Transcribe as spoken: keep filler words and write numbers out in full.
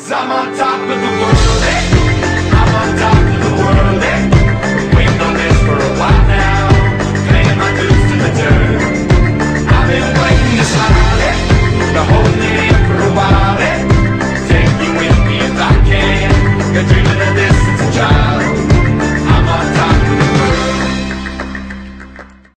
'cause I'm on top of the world. Hey!